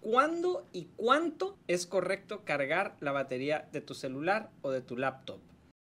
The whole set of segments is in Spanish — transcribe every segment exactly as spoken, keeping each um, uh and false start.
¿cuándo y cuánto es correcto cargar la batería de tu celular o de tu laptop?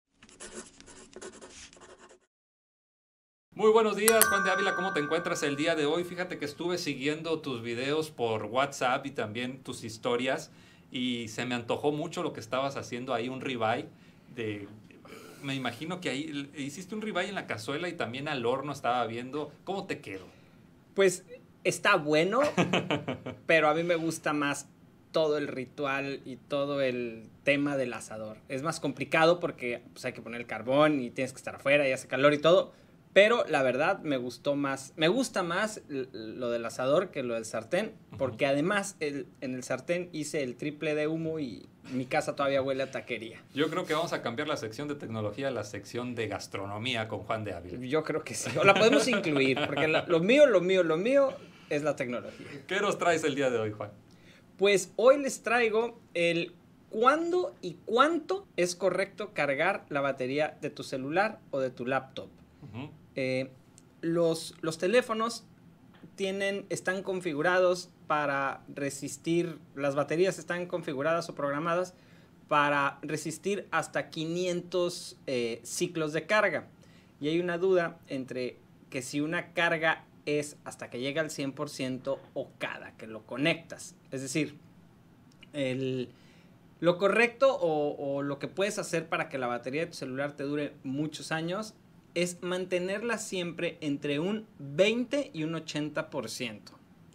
Muy buenos días, Juan de Ávila, ¿cómo te encuentras el día de hoy? Fíjate que estuve siguiendo tus videos por WhatsApp y también tus historias y se me antojó mucho lo que estabas haciendo ahí, un ribeye de... Me imagino que ahí hiciste un ribeye en la cazuela y también al horno estaba viendo. ¿Cómo te quedó? Pues está bueno, pero a mí me gusta más todo el ritual y todo el tema del asador. Es más complicado porque pues, hay que poner el carbón y tienes que estar afuera y hace calor y todo. Pero la verdad me gustó más, me gusta más lo del asador que lo del sartén, porque uh-huh. además el, en el sartén hice el triple de humo y mi casa todavía huele a taquería. Yo creo que vamos a cambiar la sección de tecnología a la sección de gastronomía con Juan de Ávila. Yo creo que sí, o la podemos incluir, porque la, lo mío, lo mío, lo mío es la tecnología. ¿Qué nos traes el día de hoy, Juan? Pues hoy les traigo el cuándo y cuánto es correcto cargar la batería de tu celular o de tu laptop. Uh-huh. Eh, los, los teléfonos tienen, están configurados para resistir, las baterías están configuradas o programadas para resistir hasta quinientos eh, ciclos de carga. Y hay una duda entre que si una carga es hasta que llega al cien por ciento o cada que lo conectas. Es decir, el... Lo correcto o, o lo que puedes hacer para que la batería de tu celular te dure muchos años es mantenerla siempre entre un veinte y un ochenta por ciento.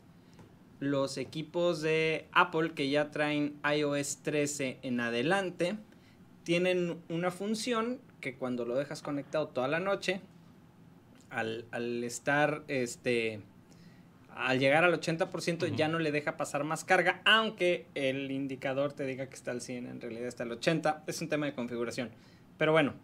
Los equipos de Apple que ya traen i O S trece en adelante tienen una función que cuando lo dejas conectado toda la noche, al, al estar, este, al llegar al ochenta por ciento uh-huh. ya no le deja pasar más carga, aunque el indicador te diga que está al cien, en realidad está al ochenta. Es un tema de configuración. Pero bueno,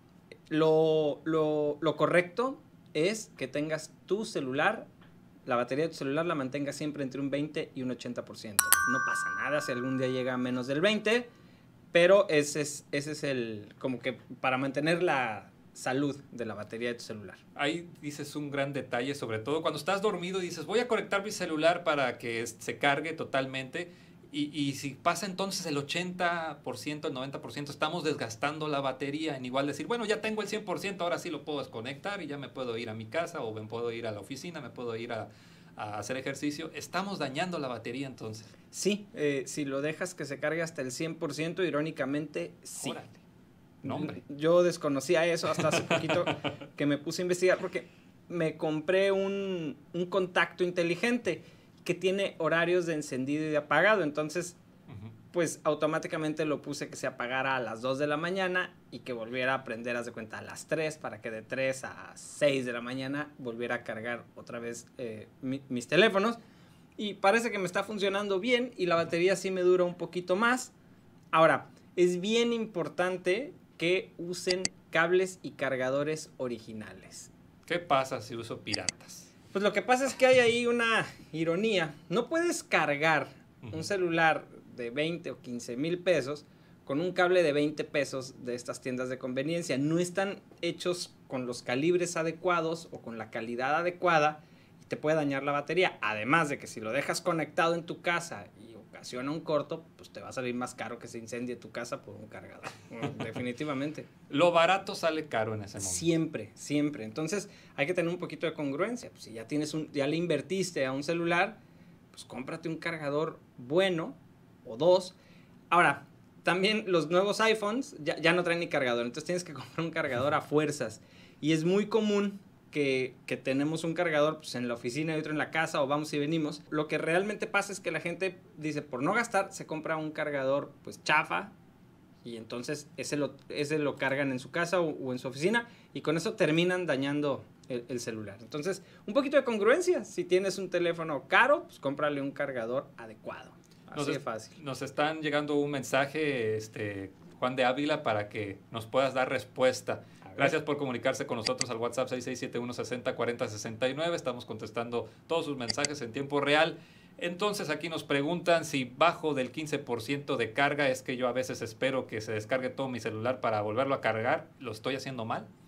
Lo, lo, lo correcto es que tengas tu celular, la batería de tu celular la mantengas siempre entre un veinte y un ochenta por ciento. No pasa nada si algún día llega a menos del veinte, pero ese es, ese es el, como que para mantener la salud de la batería de tu celular. Ahí dices un gran detalle, sobre todo cuando estás dormido y dices, voy a conectar mi celular para que se cargue totalmente. Y, y si pasa entonces el ochenta por ciento, el noventa por ciento, estamos desgastando la batería en igual decir, bueno, ya tengo el cien por ciento, ahora sí lo puedo desconectar y ya me puedo ir a mi casa o me puedo ir a la oficina, me puedo ir a, a hacer ejercicio. Estamos dañando la batería entonces. Sí, eh, si lo dejas que se cargue hasta el cien por ciento, irónicamente, sí. Órale. No, hombre. Yo desconocía eso hasta hace poquito que me puse a investigar porque me compré un, un contacto inteligente que tiene horarios de encendido y de apagado. Entonces, uh-huh. pues automáticamente lo puse que se apagara a las dos de la mañana y que volviera a prender, haz de cuenta, a las tres, para que de tres a seis de la mañana volviera a cargar otra vez eh, mi, mis teléfonos. Y parece que me está funcionando bien y la batería sí me dura un poquito más. Ahora, es bien importante que usen cables y cargadores originales. ¿Qué pasa si uso piratas? Pues lo que pasa es que hay ahí una ironía. No puedes cargar uh-huh. un celular de veinte o quince mil pesos con un cable de veinte pesos de estas tiendas de conveniencia. No están hechos con los calibres adecuados o con la calidad adecuada y te puede dañar la batería. Además de que si lo dejas conectado en tu casa y ocasiona un corto, pues te va a salir más caro que se incendie tu casa por un cargador. Bueno, definitivamente. Lo barato sale caro en ese momento. Siempre, siempre. Entonces hay que tener un poquito de congruencia. Pues si ya tienes un, ya le invertiste a un celular, pues cómprate un cargador bueno o dos. Ahora, también los nuevos iPhones ya, ya no traen ni cargador, entonces tienes que comprar un cargador a fuerzas. Y es muy común que, que tenemos un cargador pues, en la oficina y otro en la casa o vamos y venimos. Lo que realmente pasa es que la gente dice, por no gastar, se compra un cargador pues chafa y entonces ese lo, ese lo cargan en su casa o, o en su oficina y con eso terminan dañando el, el celular. Entonces, un poquito de congruencia. Si tienes un teléfono caro, pues cómprale un cargador adecuado. Así nos de fácil. Nos están llegando un mensaje, este, Juan de Ávila, para que nos puedas dar respuesta. Gracias por comunicarse con nosotros al WhatsApp seis seis siete uno seis cero cuatro cero seis nueve. Estamos contestando todos sus mensajes en tiempo real. Entonces aquí nos preguntan si bajo del quince por ciento de carga es que yo a veces espero que se descargue todo mi celular para volverlo a cargar. ¿Lo estoy haciendo mal?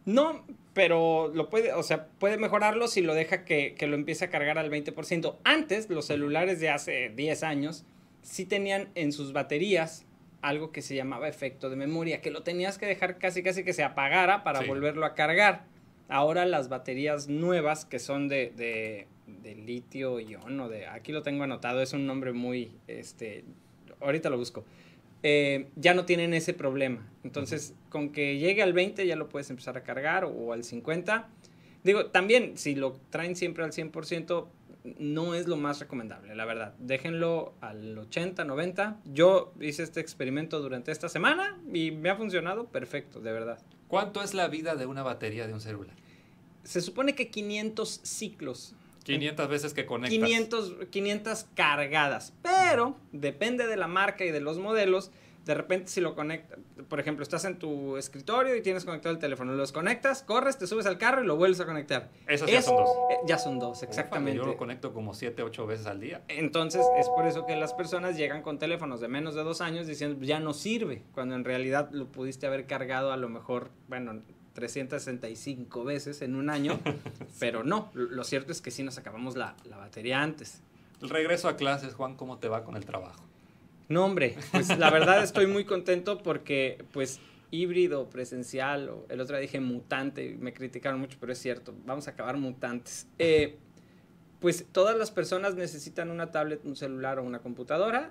No, pero lo puede, o sea, puede mejorarlo si lo deja que, que lo empiece a cargar al veinte por ciento. Antes, los celulares de hace diez años sí tenían en sus baterías algo que se llamaba efecto de memoria, que lo tenías que dejar casi casi que se apagara para sí. volverlo a cargar. Ahora las baterías nuevas, que son de, de, de litio ion, o de, aquí lo tengo anotado, es un nombre muy, este, ahorita lo busco, eh, ya no tienen ese problema. Entonces, uh-huh. con que llegue al veinte ya lo puedes empezar a cargar, o, o al cincuenta. Digo, también, si lo traen siempre al cien por ciento, no es lo más recomendable, la verdad. Déjenlo al ochenta, noventa. Yo hice este experimento durante esta semana y me ha funcionado perfecto, de verdad. ¿Cuánto es la vida de una batería de un celular? Se supone que quinientos ciclos. quinientas veces que conectas. quinientas, quinientas cargadas. Pero depende de la marca y de los modelos. De repente si lo conectas, por ejemplo, estás en tu escritorio y tienes conectado el teléfono, los conectas, corres, te subes al carro y lo vuelves a conectar. Esas ya son dos. Eh, ya son dos, exactamente. Ufa, yo lo conecto como siete, ocho veces al día. Entonces es por eso que las personas llegan con teléfonos de menos de dos años diciendo ya no sirve, cuando en realidad lo pudiste haber cargado a lo mejor, bueno, trescientas sesenta y cinco veces en un año, sí. Pero no, lo cierto es que sí nos acabamos la, la batería antes. El regreso a clases, Juan, ¿cómo te va con el trabajo? No, hombre, pues la verdad estoy muy contento porque, pues, híbrido, presencial, o el otro día dije mutante, me criticaron mucho, pero es cierto, vamos a acabar mutantes. Eh, pues todas las personas necesitan una tablet, un celular o una computadora,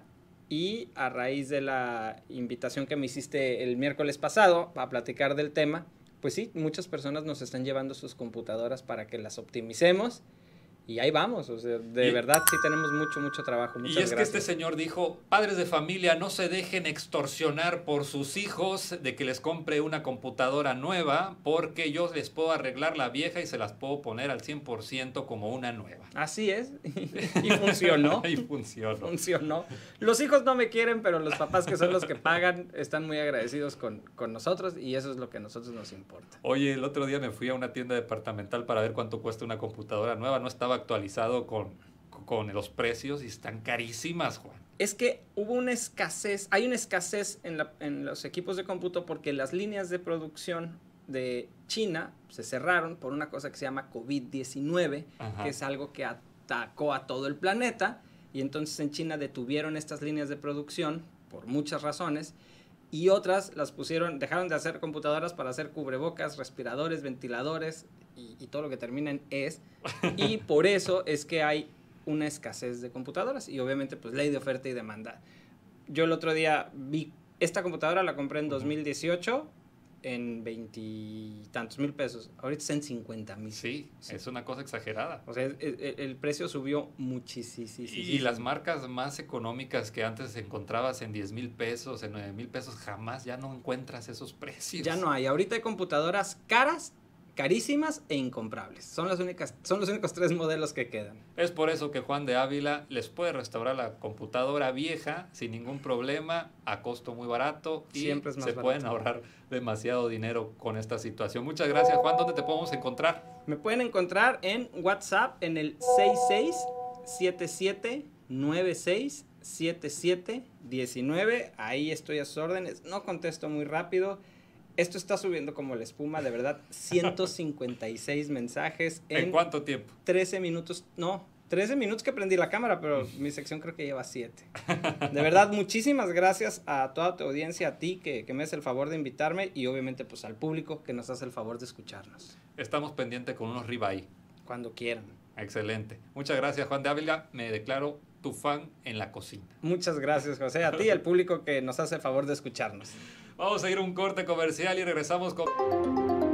y a raíz de la invitación que me hiciste el miércoles pasado a platicar del tema, pues sí, muchas personas nos están llevando sus computadoras para que las optimicemos. Y ahí vamos, o sea, de y, verdad sí tenemos mucho, mucho trabajo. Muchas y es gracias. Que este señor dijo, padres de familia, no se dejen extorsionar por sus hijos de que les compre una computadora nueva, porque yo les puedo arreglar la vieja y se las puedo poner al cien por ciento como una nueva. Así es, y funcionó. y funcionó. Funcionó. Los hijos no me quieren, pero los papás, que son los que pagan, están muy agradecidos con, con nosotros, y eso es lo que a nosotros nos importa. Oye, el otro día me fui a una tienda departamental para ver cuánto cuesta una computadora nueva, no estaba actualizado con, con los precios y están carísimas, Juan. Es que hubo una escasez, hay una escasez en, la, en los equipos de cómputo porque las líneas de producción de China se cerraron por una cosa que se llama COVID diecinueve, Ajá. que es algo que atacó a todo el planeta, y entonces en China detuvieron estas líneas de producción por muchas razones, y otras las pusieron, dejaron de hacer computadoras para hacer cubrebocas, respiradores, ventiladores y, y todo lo que termina en es, y por eso es que hay una escasez de computadoras y obviamente pues ley de oferta y demanda. Yo el otro día vi, esta computadora la compré en dos mil dieciocho en veintitantos mil pesos, ahorita está en cincuenta mil. Sí, sí, es una cosa exagerada. O sea, el, el, el precio subió muchísimo. Y, y las marcas más económicas que antes encontrabas en diez mil pesos, en nueve mil pesos, jamás ya no encuentras esos precios. Ya no hay, ahorita hay computadoras caras, carísimas e incomprables. Son las únicas, son los únicos tres modelos que quedan. Es por eso que Juan de Ávila les puede restaurar la computadora vieja sin ningún problema, a costo muy barato, y siempre es más se barato. Pueden ahorrar demasiado dinero con esta situación. Muchas gracias, Juan. ¿Dónde te podemos encontrar? Me pueden encontrar en WhatsApp en el seis seis siete siete nueve seis siete siete uno nueve. Ahí estoy a sus órdenes. No contesto muy rápido. Esto está subiendo como la espuma, de verdad, ciento cincuenta y seis mensajes. ¿En, ¿En cuánto tiempo? trece minutos, no, trece minutos que prendí la cámara, pero mi sección creo que lleva siete. De verdad, muchísimas gracias a toda tu audiencia, a ti que, que me hace el favor de invitarme y obviamente pues al público que nos hace el favor de escucharnos. Estamos pendientes con unos ribeye. Cuando quieran. Excelente. Muchas gracias, Juan de Ávila. Me declaro tu fan en la cocina. Muchas gracias, José. A ti y al público que nos hace el favor de escucharnos. Vamos a ir a un corte comercial y regresamos con...